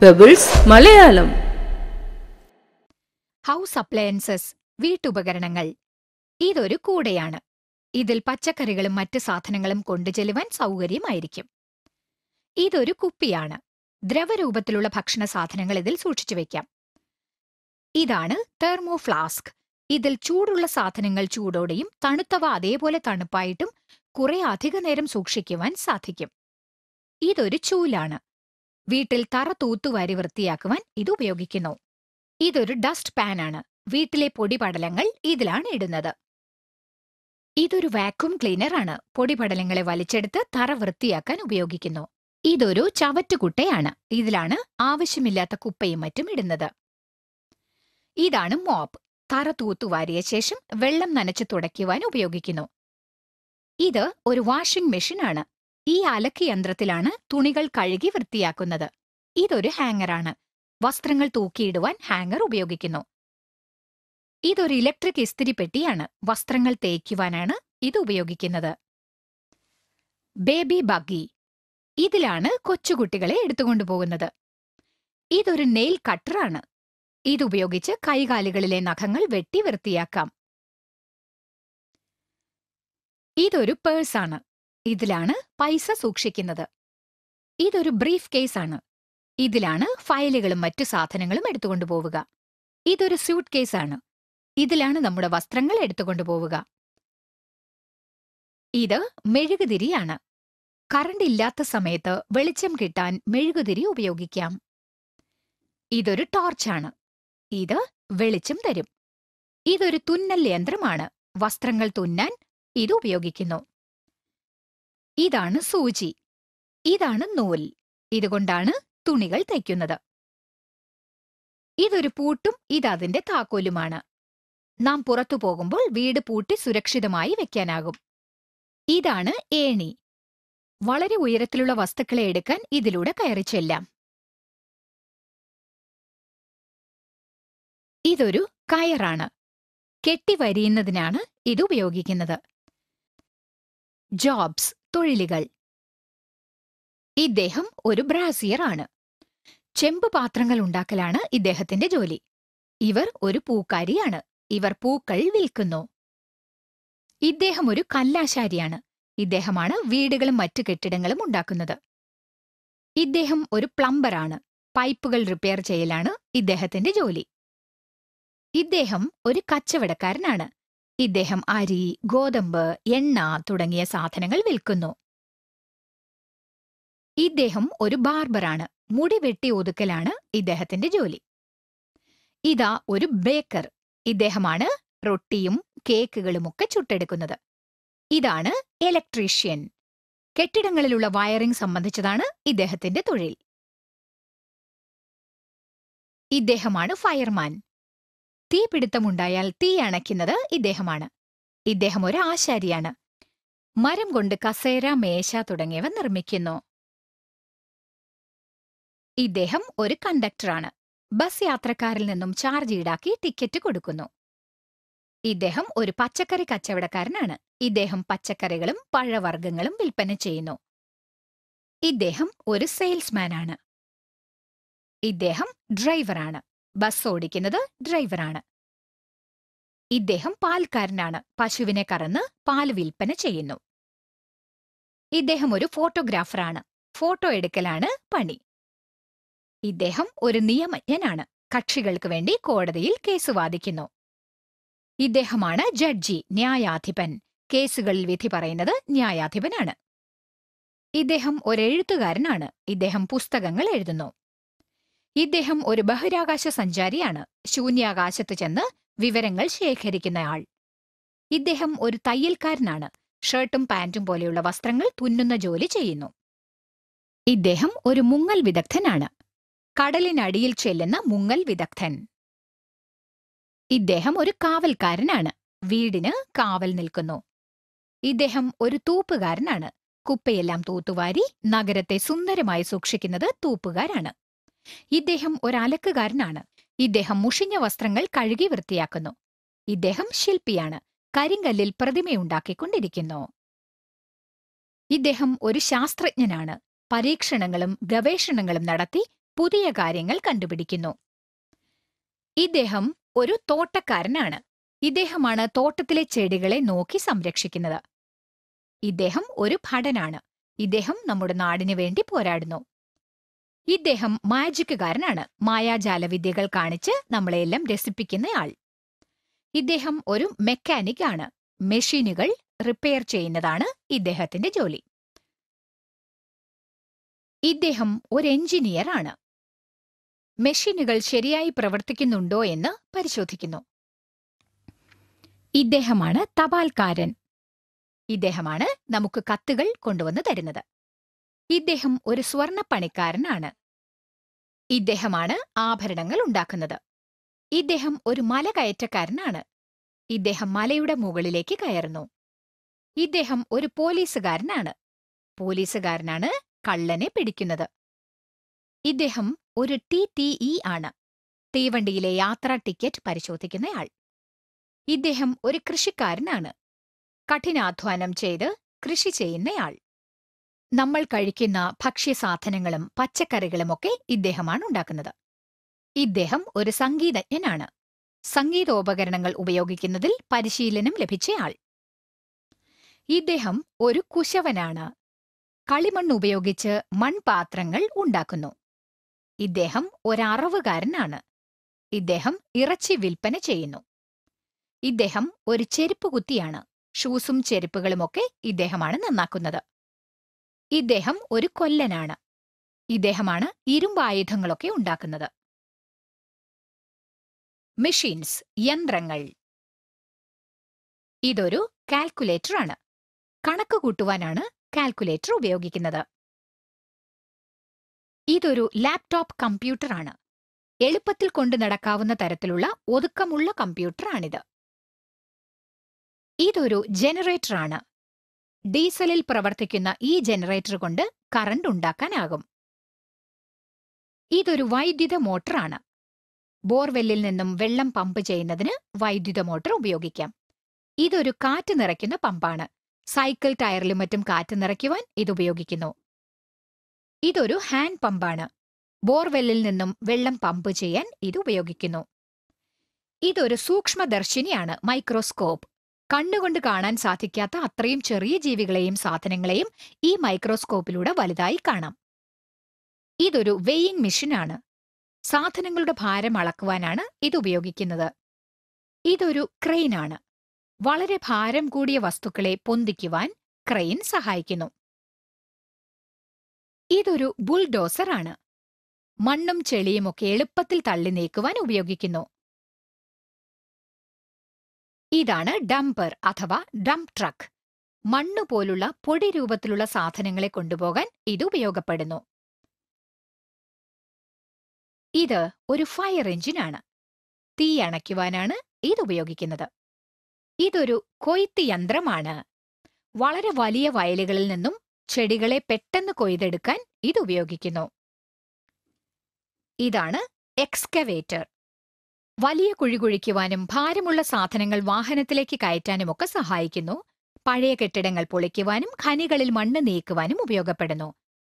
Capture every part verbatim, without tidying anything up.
Pebbles Malayalam. House appliances, വീട്ടുപകരണങ്ങൾ. ഇതൊരു കൂടയാണ്. ഇതിൽ പച്ചക്കറികളും മറ്റ് സാധനങ്ങളും കൊണ്ടുചെല്ലുവാൻ സൗകര്യമായിരിക്കും. ഇതൊരു കുപ്പിയാണ്. ദ്രവരൂപത്തിലുള്ള ഭക്ഷണ സാധനങ്ങൾ ഇതിൽ സൂക്ഷിച്ചു വെക്കാം. ഇതാണ് തെർമോ ഫ്ലാസ്ക്. ഇതിൽ ചൂടുള്ള സാധനങ്ങൾ ചൂടോടെയും തണുത്തവ അതേപോലെ തണുപ്പായിട്ടും കുറെ അധിക നേരം സൂക്ഷിക്കുവാൻ സാധിക്കും. ഇതൊരു ചൂലാണ്. വീട്ടിൽ തറ തൂത്തുവാരി വൃത്തിയാക്കുവാൻ ഇത് ഉപയോഗിക്കുന്നു. ഇതൊരു ഡസ്റ്റ് പാനാണ്. വീട്ടിലെ പൊടിപടലങ്ങൾ ഇതിലാണ് ഇടുന്നത്. ഇതൊരു വാക്യൂം ക്ലീനറാണ്. പൊടിപടലങ്ങളെ വലിച്ചെടുത്ത് തറ വൃത്തിയാക്കാൻ ഉപയോഗിക്കുന്നു. ഇതൊരു ചവറ്റുകുട്ടയാണ്. ഇതിലാണ് ആവശ്യമില്ലാത്ത കുപ്പയും മറ്റും ഇടുന്നത്. ഇതാണ് മോപ്പ്. തറ തൂത്തുവാരിയ ശേഷം വെള്ളം നനച്ച് തുടയ്ക്കുവാൻ ഉപയോഗിക്കുന്നു. ഇത് ഒരു വാഷിംഗ് മെഷീനാണ്. ഈ അലക്ക് യന്ത്രത്തിലാണ് തുണികൾ കഴുകി വൃത്തിയാക്കുന്നത്. ഇതൊരു ഹാങ്ങറാണ്. വസ്ത്രങ്ങൾ തൂക്കിയിടുവാൻ ഹാങ്ങർ ഉപയോഗിക്കുന്നു. ഇതൊരു ഇലക്ട്രിക് ഇസ്തിരിപ്പെട്ടിയാണ്. വസ്ത്രങ്ങൾ തേക്കുവാനാണ് ഇത് ഉപയോഗിക്കുന്നത്. Baby buggy. ഇതിലാണ് കൊച്ചുകുട്ടികളെ എടുത്തുകൊണ്ടുപോകുന്നത്. ഇതൊരു നെയിൽ കട്ടറാണ്. ഇതുപയോഗിച്ച് കൈകാലുകളിലെ നഖങ്ങൾ വെട്ടി വൃത്തിയാക്കാം. ഇതൊരു പേഴ്സാണ്. ഇതിലാണ് പൈസ സൂക്ഷിക്കുന്നത്. ഇതൊരു ബ്രീഫ് കേസാണ്. ഇതിലാണ് ഫയലുകളും മറ്റു സാധനങ്ങളും എടുത്തുകൊണ്ടുപോവുക. ഇതൊരു സ്യൂട്ട് കേസാണ്. ഇതിലാണ് നമ്മുടെ വസ്ത്രങ്ങൾ എടുത്തുകൊണ്ടുപോവുക. ഇത് മെഴുകുതിരിയാണ്. കറണ്ട് ഇല്ലാത്ത സമയത്ത് വെളിച്ചം കിട്ടാൻ മെഴുകുതിരി ഉപയോഗിക്കാം. ഇതൊരു ടോർച്ചാണ്. ഇത് വെളിച്ചം തരും. ഇതൊരു തുന്നൽ യന്ത്രമാണ്. വസ്ത്രങ്ങൾ തുന്നാൻ ഇത് ഉപയോഗിക്കുന്നു. ഇതാണ് സൂചി. ഇതാണ് നൂൽ. ഇതുകൊണ്ടാണ് തുണികൾ തയ്ക്കുന്നത്. ഇതൊരു പൂട്ടും ഇതതിന്റെ താക്കോലുമാണ്. നാം പുറത്തു പോകുമ്പോൾ വീട് പൂട്ടി സുരക്ഷിതമായി വെക്കാനാകും. ഇതാണ് ഏണി. വളരെ ഉയരത്തിലുള്ള വസ്തുക്കളെ എടുക്കാൻ ഇതിലൂടെ കയറി ചെല്ലാം. ഇതൊരു കയറാണ്. കെട്ടിവരിയുന്നതിനാണ് ഇത് ഉപയോഗിക്കുന്നത്. ജോബ്സ്, തൊഴിലുകൾ. ഇദ്ദേഹം ഒരു ബ്രാസിയർ ആണ്. ചെമ്പ് പാത്രങ്ങൾ ഉണ്ടാക്കലാണ് ഇദ്ദേഹത്തിന്റെ ജോലി. ഇവർ ഒരു പൂക്കാരിയാണ്. ഇവർ പൂക്കൾ വിൽക്കുന്നു. ഇദ്ദേഹം ഒരു കല്ലാശാരിയാണ്. ഇദ്ദേഹമാണ് വീടുകളും മറ്റു കെട്ടിടങ്ങളും ഉണ്ടാക്കുന്നത്. ഇദ്ദേഹം ഒരു പ്ലംബറാണ്. പൈപ്പുകൾ റിപ്പയർ ചെയ്യലാണ് ഇദ്ദേഹത്തിന്റെ ജോലി. ഇദ്ദേഹം ഒരു കച്ചവടക്കാരനാണ്. ഇദ്ദേഹം അരി, ഗോതമ്പ്, എണ്ണ തുടങ്ങിയ സാധനങ്ങൾ വിൽക്കുന്നു. ഇദ്ദേഹം ഒരു ബാർബറാണ്. മുടി വെട്ടി ഒതുക്കലാണ് ഇദ്ദേഹത്തിന്റെ ജോലി. ഇതാ ഒരു ബേക്കർ. ഇദ്ദേഹമാണ് റൊട്ടിയും കേക്കുകളുമൊക്കെ ചുട്ടെടുക്കുന്നത്. ഇതാണ് ഇലക്ട്രീഷ്യൻ. കെട്ടിടങ്ങളിലുള്ള വയറിംഗ് സംബന്ധിച്ചതാണ് ഇദ്ദേഹത്തിന്റെ തൊഴിൽ. ഇദ്ദേഹമാണ് ഫയർമാൻ. തീപിടുത്തമുണ്ടായാൽ തീ അണയ്ക്കുന്നത് ഇദ്ദേഹമാണ്. ഇദ്ദേഹം ഒരു ആശാരിയാണ്. മരം കൊണ്ട് കസേര, മേശ തുടങ്ങിയവ നിർമ്മിക്കുന്നു. ഇദ്ദേഹം ഒരു കണ്ടക്ടറാണ്. ബസ് യാത്രക്കാരിൽ നിന്നും ചാർജ് ഈടാക്കി ടിക്കറ്റ് കൊടുക്കുന്നു. ഇദ്ദേഹം ഒരു പച്ചക്കറി കച്ചവടക്കാരനാണ്. ഇദ്ദേഹം പച്ചക്കറികളും പഴവർഗ്ഗങ്ങളും വിൽപ്പന ചെയ്യുന്നു. ഇദ്ദേഹം ഒരു സെയിൽസ്മാനാണ്. ഇദ്ദേഹം ഡ്രൈവറാണ്. ബസ് ഓടിക്കുന്നത് ഡ്രൈവറാണ്. ഇദ്ദേഹം പാൽക്കാരനാണ്. പശുവിനെ കറന്ന് പാൽ വിൽപ്പന ചെയ്യുന്നു. ഇദ്ദേഹം ഒരു ഫോട്ടോഗ്രാഫറാണ്. ഫോട്ടോ എടുക്കലാണ് പണി. ഇദ്ദേഹം ഒരു നിയമജ്ഞനാണ്. കക്ഷികൾക്ക് വേണ്ടി കോടതിയിൽ കേസ് വാദിക്കുന്നു. ഇദ്ദേഹമാണ് ജഡ്ജി, ന്യായാധിപൻ. കേസുകളിൽ വിധി പറയുന്നത് ന്യായാധിപനാണ്. ഇദ്ദേഹം ഒരു എഴുത്തുകാരനാണ്. ഇദ്ദേഹം പുസ്തകങ്ങൾ എഴുതുന്നു. ഇദ്ദേഹം ഒരു ബഹിരാകാശ സഞ്ചാരിയാണ്. ശൂന്യാകാശത്ത് ചെന്ന് വിവരങ്ങൾ ശേഖരിക്കുന്നയാൾ. ഇദ്ദേഹം ഒരു തയ്യൽക്കാരനാണ്. ഷർട്ടും പാന്റും പോലെയുള്ള വസ്ത്രങ്ങൾ തുന്നുന്ന ജോലി ചെയ്യുന്നു. ഇദ്ദേഹം ഒരു മുങ്ങൽ വിദഗ്ധനാണ്. കടലിനടിയിൽ ചെല്ലുന്ന മുങ്ങൽ വിദഗ്ധൻ. ഇദ്ദേഹം ഒരു കാവൽക്കാരനാണ്. വീടിന് കാവൽ നിൽക്കുന്നു. ഇദ്ദേഹം ഒരു തൂപ്പുകാരനാണ്. കുപ്പയെല്ലാം തൂത്തുവാരി നഗരത്തെ സുന്ദരമായി സൂക്ഷിക്കുന്നത് തൂപ്പുകാരാണ്. ഇദ്ദേഹം ഒരു അലക്കുകാരനാണ്. ഇദ്ദേഹം മുഷിഞ്ഞ വസ്ത്രങ്ങൾ കഴുകി വൃത്തിയാക്കുന്നു. ഇദ്ദേഹം ശില്പിയാണ്. കരിങ്കല്ലിൽ പ്രതിമയുണ്ടാക്കിക്കൊണ്ടിരിക്കുന്നു. ഇദ്ദേഹം ഒരു ശാസ്ത്രജ്ഞനാണ്. പരീക്ഷണങ്ങളും ഗവേഷണങ്ങളും നടത്തി പുതിയ കാര്യങ്ങൾ കണ്ടുപിടിക്കുന്നു. ഇദ്ദേഹം ഒരു തോട്ടക്കാരനാണ്. ഇദ്ദേഹമാണ് തോട്ടത്തിലെ ചെടികളെ നോക്കി സംരക്ഷിക്കുന്നത്. ഇദ്ദേഹം ഒരു ഭടനാണ്. ഇദ്ദേഹം നമ്മുടെ നാടിനു വേണ്ടി പോരാടുന്നു. ഇദ്ദേഹം മാജിക്കുകാരനാണ്. മായാജാലവിദ്യകൾ കാണിച്ച് നമ്മളെല്ലാം രസിപ്പിക്കുന്നയാൾ. ഇദ്ദേഹം ഒരു മെക്കാനിക് ആണ്. മെഷീനുകൾ റിപ്പയർ ചെയ്യുന്നതാണ് ഇദ്ദേഹത്തിന്റെ ജോലി. ഇദ്ദേഹം ഒരു എഞ്ചിനീയർ ആണ്. മെഷീനുകൾ ശരിയായി പ്രവർത്തിക്കുന്നുണ്ടോ എന്ന് പരിശോധിക്കുന്നു. ഇദ്ദേഹമാണ് തപാൽക്കാരൻ. ഇദ്ദേഹമാണ് നമുക്ക് കത്തുകൾ കൊണ്ടുവന്ന് തരുന്നത്. ഇദ്ദേഹം ഒരു സ്വർണ്ണപ്പണിക്കാരനാണ്. ഇദ്ദേഹമാണ് ആഭരണങ്ങൾ ഉണ്ടാക്കുന്നത്. ഇദ്ദേഹം ഒരു മലകയറ്റക്കാരനാണ്. ഇദ്ദേഹം മലയുടെ മുകളിലേക്ക് കയറുന്നു. ഇദ്ദേഹം ഒരു പോലീസുകാരനാണ്. പോലീസുകാരനാണ് കള്ളനെ പിടിക്കുന്നത്. ഇദ്ദേഹം ഒരു ടി ടി ഇ ആണ്. തീവണ്ടിയിലെ യാത്രാ ടിക്കറ്റ് പരിശോധിക്കുന്നയാൾ. ഇദ്ദേഹം ഒരു കൃഷിക്കാരനാണ്. കഠിനാധ്വാനം ചെയ്ത് കൃഷി ചെയ്യുന്നയാൾ. നമ്മൾ കഴിക്കുന്ന ഭക്ഷ്യസാധനങ്ങളും പച്ചക്കറികളുമൊക്കെ ഇദ്ദേഹമാണ് ഉണ്ടാക്കുന്നത്. ഇദ്ദേഹം ഒരു സംഗീതജ്ഞനാണ്. സംഗീതോപകരണങ്ങൾ ഉപയോഗിക്കുന്നതിൽ പരിശീലനം ലഭിച്ചയാൾ. ഇദ്ദേഹം ഒരു കുശവനാണ്. കളിമണ്ണ് ഉപയോഗിച്ച് മൺപാത്രങ്ങൾ ഉണ്ടാക്കുന്നു. ഇദ്ദേഹം ഒരറവുകാരനാണ്. ഇദ്ദേഹം ഇറച്ചി വിൽപ്പന ചെയ്യുന്നു. ഇദ്ദേഹം ഒരു ചെരുപ്പുകുത്തിയാണ്. ഷൂസും ചെരുപ്പുകളുമൊക്കെ ഇദ്ദേഹമാണ് നന്നാക്കുന്നത്. ഇദ്ദേഹം ഒരു കൊല്ലനാണ്. ഇദ്ദേഹമാണ് ഇരുമ്പായുധങ്ങളൊക്കെ ഉണ്ടാക്കുന്നത്. മെഷീൻസ്, യന്ത്രങ്ങൾ. ഇതൊരു കാൽക്കുലേറ്റർ ആണ്. കണക്ക് കൂട്ടുവാനാണ് കാൽക്കുലേറ്റർ ഉപയോഗിക്കുന്നത്. ഇതൊരു ലാപ്ടോപ്പ് കമ്പ്യൂട്ടറാണ്. എളുപ്പത്തിൽ കൊണ്ടു നടക്കാവുന്ന തരത്തിലുള്ള ഒതുക്കമുള്ള കമ്പ്യൂട്ടറാണിത്. ഇതൊരു ജനറേറ്ററാണ്. ഡീസലിൽ പ്രവർത്തിക്കുന്ന ഈ ജനറേറ്റർ കൊണ്ട് കറണ്ട് ഉണ്ടാക്കാനാകും. ഇതൊരു വൈദ്യുത മോട്ടറാണ്. ബോർവെല്ലിൽ നിന്നും വെള്ളം പമ്പ് ചെയ്യുന്നതിന് വൈദ്യുത മോട്ടർ ഉപയോഗിക്കാം. ഇതൊരു കാറ്റ് നിറയ്ക്കുന്ന പമ്പാണ്. സൈക്കിൾ ടയറിലും മറ്റും കാറ്റ് നിറയ്ക്കുവാൻ ഇത് ഉപയോഗിക്കുന്നു. ഇതൊരു ഹാൻഡ് പമ്പാണ്. ബോർവെല്ലിൽ നിന്നും വെള്ളം പമ്പ് ചെയ്യാൻ ഇത് ഉപയോഗിക്കുന്നു. ഇതൊരു സൂക്ഷ്മദർശിനിയാണ്, മൈക്രോസ്കോപ്പ്. കണ്ണുകൊണ്ട് കാണാൻ സാധിക്കാത്ത അത്രയും ചെറിയ ജീവികളെയും സാധനങ്ങളെയും ഈ മൈക്രോസ്കോപ്പിലൂടെ വലുതായി കാണാം. ഇതൊരു വെയിങ് മെഷീനാണ്. സാധനങ്ങളുടെ ഭാരം അളക്കുവാനാണ് ഇത് ഉപയോഗിക്കുന്നത്. ഇതൊരു ക്രെയിനാണ്. വളരെ ഭാരം കൂടിയ വസ്തുക്കളെ പൊന്തിക്കുവാൻ ക്രെയിൻ സഹായിക്കുന്നു. ഇതൊരു ബുൾഡോസറാണ്. മണ്ണും ചെളിയുമൊക്കെ എളുപ്പത്തിൽ തള്ളി നീക്കുവാൻ ഉപയോഗിക്കുന്നു. ഇതാണ് ഡംപർ അഥവാ ഡംപ് ട്രക്ക്. മണ്ണുപോലുള്ള പൊടി രൂപത്തിലുള്ള സാധനങ്ങളെ കൊണ്ടുപോകാൻ ഇത് ഉപയോഗപ്പെടുന്നു. ഇത് ഒരു ഫയർ എഞ്ചിനാണ്. തീ അണയ്ക്കുവാനാണ് ഇത് ഉപയോഗിക്കുന്നത്. ഇതൊരു കൊയ്ത്ത് യന്ത്രമാണ്. വളരെ വലിയ വയലുകളിൽ നിന്നും ചെടികളെ പെട്ടെന്ന് കൊയ്തെടുക്കാൻ ഇത് ഉപയോഗിക്കുന്നു. ഇതാണ് എക്സ്കവേറ്റർ. വലിയ കുഴി കുഴിക്കുവാനും ഭാരമുള്ള സാധനങ്ങൾ വാഹനത്തിലേക്ക് കയറ്റാനുമൊക്കെ സഹായിക്കുന്നു. പഴയ കെട്ടിടങ്ങൾ പൊളിക്കുവാനും ഖനികളിൽ മണ്ണ് നീക്കുവാനും ഉപയോഗപ്പെടുന്നു.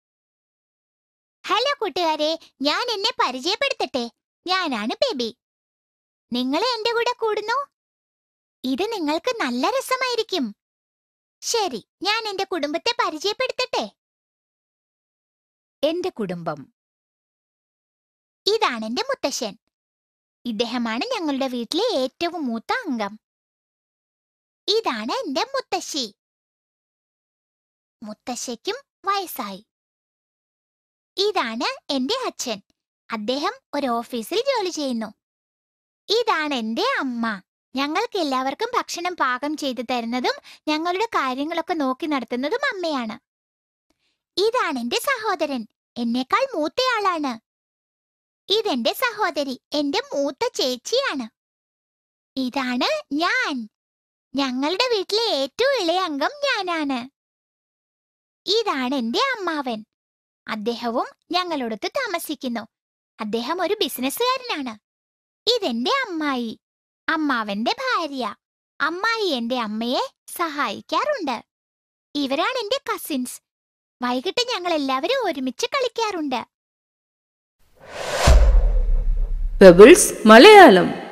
ഹലോ കൂട്ടുകാരെ, ഞാൻ എന്നെ പരിചയപ്പെടുത്തട്ടെ. ഞാനാണ് ബേബി. നിങ്ങൾ എന്റെ കൂടെ കൂടുന്നു? ഇത് നിങ്ങൾക്ക് നല്ല രസമായിരിക്കും. ശരി, ഞാൻ എന്റെ കുടുംബത്തെ പരിചയപ്പെടുത്തട്ടെ. എന്റെ കുടുംബം. ഇതാണ് എന്റെ മുത്തശ്ശൻ. ഇദ്ദേഹമാണ് ഞങ്ങളുടെ വീട്ടിലെ ഏറ്റവും മൂത്ത അംഗം. ഇതാണ് എന്റെ മുത്തശ്ശി. മുത്തശ്ശിക്കും വയസ്സായി. ഇതാണ് എന്റെ അച്ഛൻ. അദ്ദേഹം ഒരു ഓഫീസിൽ ജോലി ചെയ്യുന്നു. ഇതാണ് എന്റെ അമ്മ. ഞങ്ങൾക്ക് എല്ലാവർക്കും ഭക്ഷണം പാകം ചെയ്തു തരുന്നതും ഞങ്ങളുടെ കാര്യങ്ങളൊക്കെ നോക്കി നടത്തുന്നതും അമ്മയാണ്. ഇതാണ് എന്റെ സഹോദരൻ. എന്നേക്കാൾ മൂത്തയാളാണ്. ഇതെന്റെ സഹോദരി, എന്റെ മൂത്ത ചേച്ചിയാണ്. ഇതാണ് ഞാൻ. ഞങ്ങളുടെ വീട്ടിലെ ഏറ്റവും ഇളയ അംഗം ഞാനാണ്. ഇതാണ് എന്റെ അമ്മാവൻ. അദ്ദേഹവും ഞങ്ങളോടൊത്ത് താമസിക്കുന്നു. അദ്ദേഹം ഒരു ബിസിനസ്സുകാരനാണ്. ഇതെന്റെ അമ്മായി, അമ്മാവന്റെ ഭാര്യ. അമ്മായി എന്റെ അമ്മയെ സഹായിക്കാറുണ്ട്. ഇവരാണ് എന്റെ കസിൻസ്. വൈകിട്ട് ഞങ്ങൾ എല്ലാവരും ഒരുമിച്ച് കളിക്കാറുണ്ട്. പെബിൾസ് മലയാളം.